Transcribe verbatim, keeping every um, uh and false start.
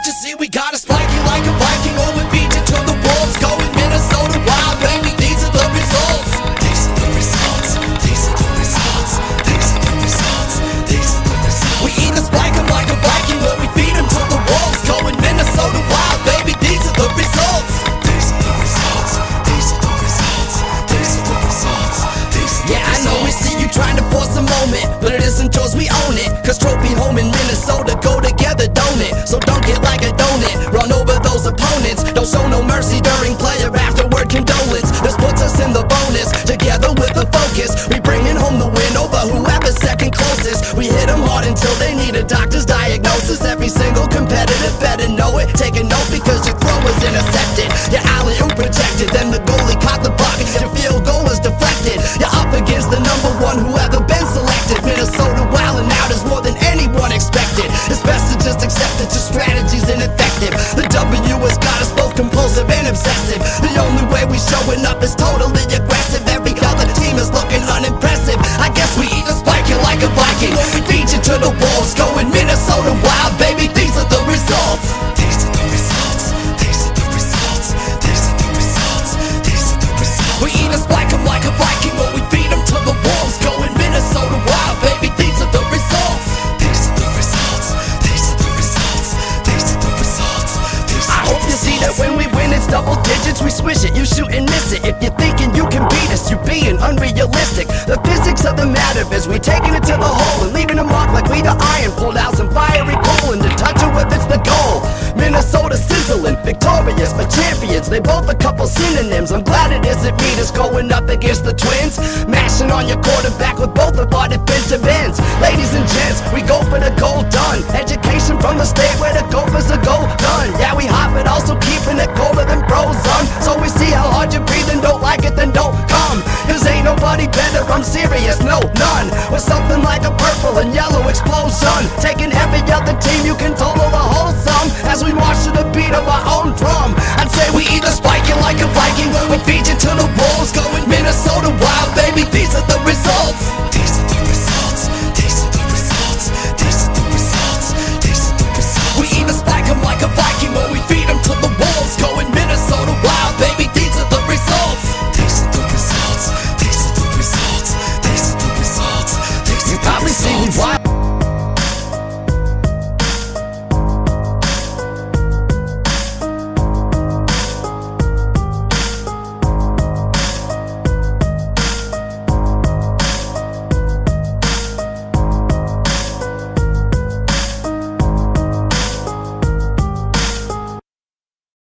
Don't you see we gotta spike you like a Viking, or we beat you till the wolves going Minnesota wild, baby. These are the results. These are the results. These are the results. These are the results. These are the results. We either spike 'em like a Viking, or we feed 'em till the wolves going Minnesota wild, baby. These are the results. These are the results. These are the results. These are the results. These are the yeah, results. I know we see you trying to force a moment, but it isn't yours, we own it. Cause trophy home in Minnesota go together, don't it? So don't get like a donut, run over those opponents. Don't show no mercy during player afterward condolence. This puts us in the bonus, together with the focus. We bringing home the win over whoever's second closest. We hit them hard until they need a doctor's diagnosis. Every single competitor better know it. Take a note because your throw was intercepted. Your alley-oop projected, then the goalie caught the puck. Your field goal was deflected. You're up against the number one who ever been selected. Minnesota wildin' out is more than anyone expected. It's best to just accept that your strategy's ineffective. The W has got us both compulsive and obsessive. The only way we showing up is totally aggressive. Every other team is looking unimpressive. I guess we either spike you like a Viking, or we feed you to the wolves going Minnesota wild, baby. These are the results. These are the results. These are the results. These are the results. These are the results. We either spike 'em like a Viking, or we feed 'em to the wolves going Minnesota wild, baby. These are the results. These are the results. These are the results. These are the results. These are I hope you see that when we win it's double digits. We swish it, you shoot and miss it. If you're thinking you can beat us, you're being unrealistic. The physics of the matter is we taking it to the hole and leaving a mark like we the iron. Pulled out some fiery coal and to touch it with it's the goal. Minnesota sizzling, victorious, but champions. They both a couple synonyms. I'm glad it isn't me that's going up against the Twins, mashing on your quarterback with both of our defensive ends. Ladies and gents, we go for the gold done. Education from the state where the Gophers are gold done. Yeah, we hot, but also keeping it colder than frozen. So